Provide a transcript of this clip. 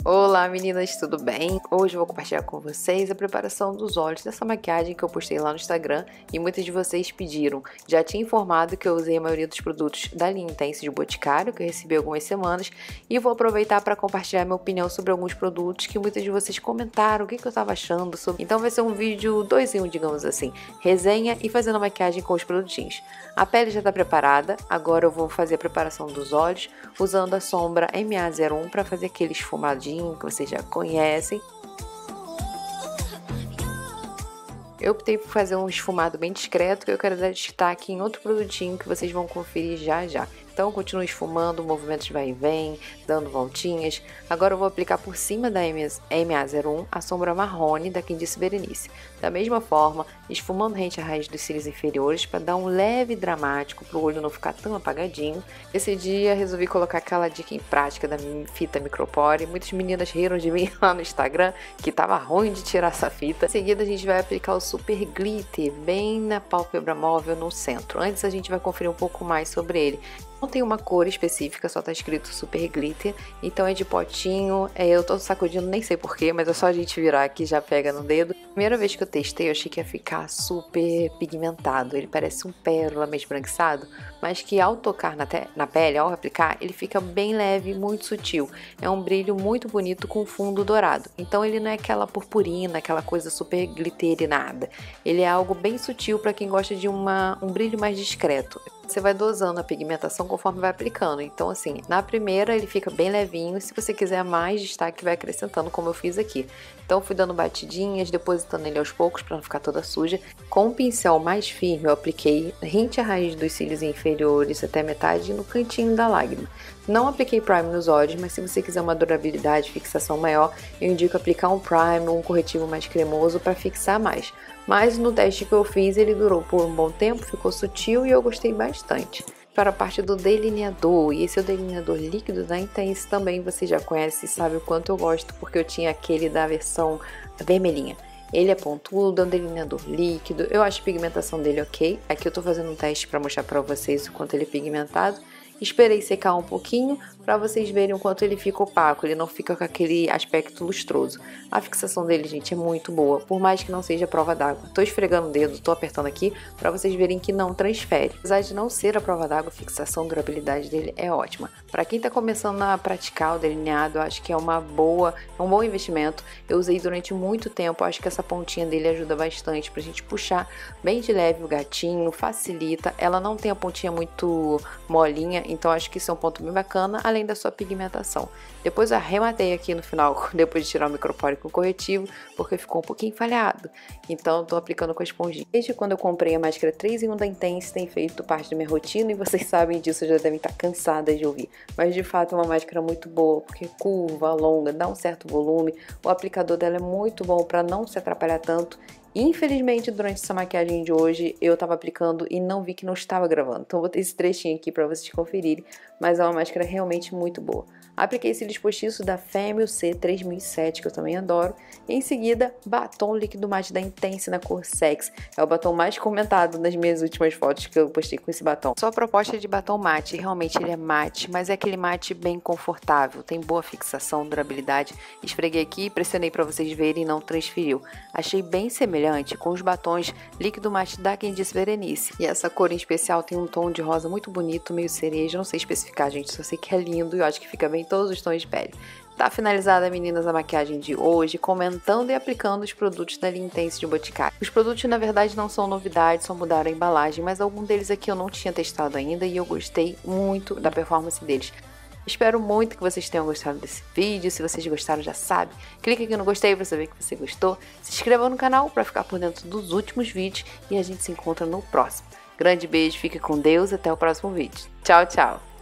Olá meninas, tudo bem? Hoje eu vou compartilhar com vocês a preparação dos olhos dessa maquiagem que eu postei lá no Instagram e muitos de vocês pediram. Já tinha informado que eu usei a maioria dos produtos da linha Intense de Boticário, que eu recebi há algumas semanas, e vou aproveitar para compartilhar minha opinião sobre alguns produtos que muitos de vocês comentaram, o que eu estava achando sobre. Então vai ser um vídeo 2 em 1, digamos assim, resenha e fazendo a maquiagem com os produtinhos. A pele já está preparada, agora eu vou fazer a preparação dos olhos usando a sombra MA01 para fazer aquele esfumadinho que vocês já conhecem. Eu optei por fazer um esfumado bem discreto, que eu quero dar destaque em outro produtinho que vocês vão conferir já já. Então, continuo esfumando, movimentos vai e vem, dando voltinhas. Agora eu vou aplicar por cima da MA01 a sombra marrone da Quem Disse Berenice. Da mesma forma, esfumando rente à raiz dos cílios inferiores para dar um leve dramático para o olho não ficar tão apagadinho. Esse dia resolvi colocar aquela dica em prática da fita micropore. Muitas meninas riram de mim lá no Instagram que tava ruim de tirar essa fita. Em seguida a gente vai aplicar o Super Glitter bem na pálpebra móvel no centro. Antes a gente vai conferir um pouco mais sobre ele. Não tem uma cor específica, só tá escrito Super Glitter, então é de potinho, eu tô sacudindo, nem sei porquê, mas é só a gente virar aqui já pega no dedo. Primeira vez que eu testei, eu achei que ia ficar super pigmentado, ele parece um pérola meio esbranquiçado, mas que ao tocar na pele, ao aplicar, ele fica bem leve, muito sutil. É um brilho muito bonito com fundo dourado, então ele não é aquela purpurina, aquela coisa super glitterinada. Ele é algo bem sutil para quem gosta de um brilho mais discreto. Você vai dosando a pigmentação conforme vai aplicando, então assim, na primeira ele fica bem levinho, se você quiser mais destaque vai acrescentando como eu fiz aqui. Então fui dando batidinhas, depositando ele aos poucos para não ficar toda suja. Com um pincel mais firme eu apliquei rente à raiz dos cílios inferiores até metade no cantinho da lágrima. Não apliquei primer nos olhos, mas se você quiser uma durabilidade e fixação maior, eu indico aplicar um primer ou um corretivo mais cremoso para fixar mais. Mas no teste que eu fiz ele durou por um bom tempo, ficou sutil e eu gostei bastante. Para a parte do delineador, e esse é o delineador líquido da Intense, também você já conhece e sabe o quanto eu gosto, porque eu tinha aquele da versão vermelhinha. Ele é pontudo, é um delineador líquido, eu acho a pigmentação dele ok. Aqui eu tô fazendo um teste para mostrar para vocês o quanto ele é pigmentado. Esperei secar um pouquinho para vocês verem o quanto ele fica opaco, ele não fica com aquele aspecto lustroso. A fixação dele, gente, é muito boa, por mais que não seja prova d'água. Tô esfregando o dedo, tô apertando aqui para vocês verem que não transfere. Apesar de não ser a prova d'água, a fixação e durabilidade dele é ótima. Para quem tá começando a praticar o delineado, eu acho que é um bom investimento. Eu usei durante muito tempo, acho que essa pontinha dele ajuda bastante pra gente puxar bem de leve o gatinho, facilita. Ela não tem a pontinha muito molinha, então acho que isso é um ponto bem bacana, além da sua pigmentação. Depois eu arrematei aqui no final, depois de tirar o micropore com o corretivo, porque ficou um pouquinho falhado. Então tô aplicando com a esponjinha. Desde quando eu comprei a máscara 3 em 1 da Intense, tem feito parte da minha rotina e vocês sabem disso, já devem estar cansadas de ouvir. Mas de fato é uma máscara muito boa, porque curva, alonga, dá um certo volume. O aplicador dela é muito bom para não se atrapalhar tanto. Infelizmente, durante essa maquiagem de hoje, eu tava aplicando e não vi que não estava gravando. Então, vou ter esse trechinho aqui pra vocês conferirem, mas é uma máscara realmente muito boa. Apliquei cílios postiços da Femme C3007, que eu também adoro. E em seguida, batom líquido mate da Intense na cor Sex. É o batom mais comentado nas minhas últimas fotos que eu postei com esse batom. Só a proposta de batom mate, realmente ele é mate, mas é aquele mate bem confortável, tem boa fixação, durabilidade. Esfreguei aqui e pressionei pra vocês verem e não transferiu. Achei bem semelhante com os batons líquido mate da Quem Disse Berenice. E essa cor em especial tem um tom de rosa muito bonito, meio cereja, não sei especificar, gente, só sei que é lindo e eu acho que fica bem em todos os tons de pele. Tá finalizada, meninas, a maquiagem de hoje, comentando e aplicando os produtos da linha Intense de Boticário. Os produtos, na verdade, não são novidades, só mudaram a embalagem, mas algum deles aqui eu não tinha testado ainda e eu gostei muito da performance deles. Espero muito que vocês tenham gostado desse vídeo. Se vocês gostaram, já sabe, clique aqui no gostei para saber que você gostou. Se inscreva no canal para ficar por dentro dos últimos vídeos e a gente se encontra no próximo. Grande beijo, fique com Deus, até o próximo vídeo. Tchau, tchau!